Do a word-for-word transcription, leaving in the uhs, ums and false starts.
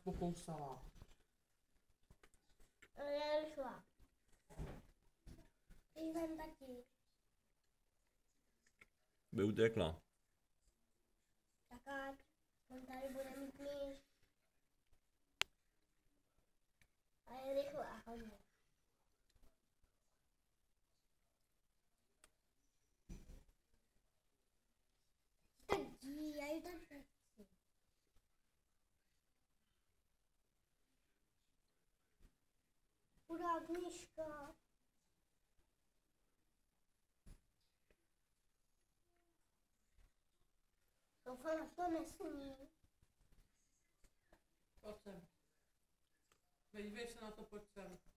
pokousala. Já rychlá. Teď vem taky. By utekla. Tak ať. On tady bude mít míč. A je rychlá hodně. Tak jdi, já ji tam nechci. Chudák myška. Doufám, že to nesmí. Pojď sem. Podívej se na to, pojď sem.